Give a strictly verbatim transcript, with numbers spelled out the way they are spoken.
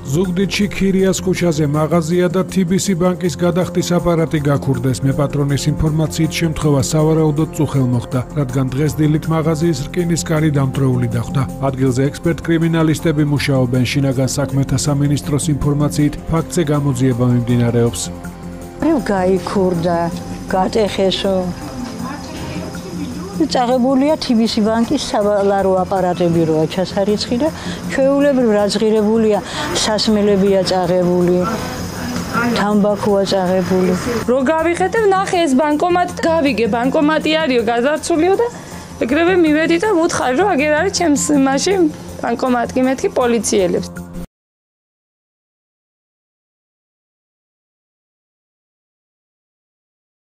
ზუგდიდში ქირიას ქუჩაზე მაღაზია და T B C ბანკის გადახდის აპარატი გაქურდეს. მეპატრონის ინფორმაციით შემთხვევა სავარაუდოდ წუხელ მოხდა, რადგან დღეს დილით მაღაზიის რკინის კარი დამტვრეული დახვდა. ადგილზე ექსპერტ კრიმინალისტები მუშაობენ. შინაგან საქმეთა სამინისტროს ინფორმაციით ფაქტზე გამოძიება მიმდინარეობს. გაიქურდა, გატეხესო. წაღებულია T B C ბანკის სავალარო აპარატები როა ჩასარიცხი და ჩვეულებრივ რაძღირებულია, სასმელებია წაღებული, თამბაქოა წაღებული. რო გავიხედებ, ნახე ეს ბანკომატი, გავიგე, ბანკომატი არისო, გაზარცულიო და ეგრევე მივედი და ვუთხარი, რომ აგერ არის ჩემს მაშინ ბანკომატი, მეთქი პოლიციელებს.